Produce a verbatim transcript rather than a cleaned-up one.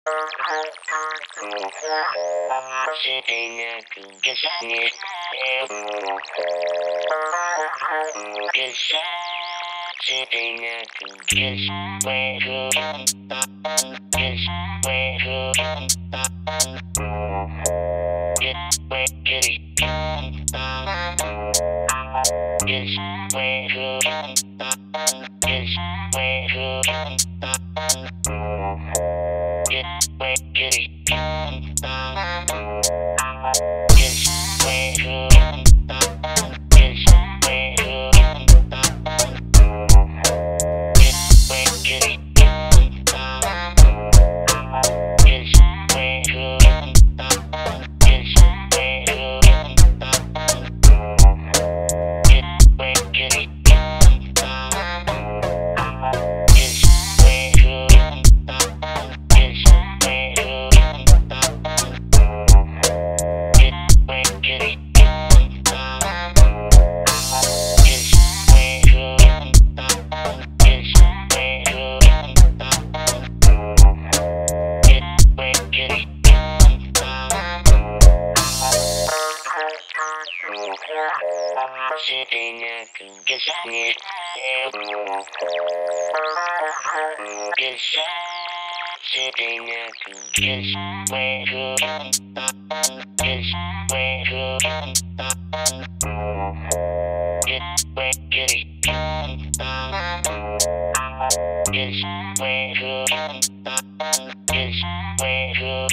Sitting at the casino, sitting at the kiss, where you kiss, where you get, where kitty, kiss, where you kiss, where you get, where kitty, kiss, where you kiss, where you sitting at the casino, sitting at the kiss, where you kiss, where you get, where kitty, kiss, where you kiss, where you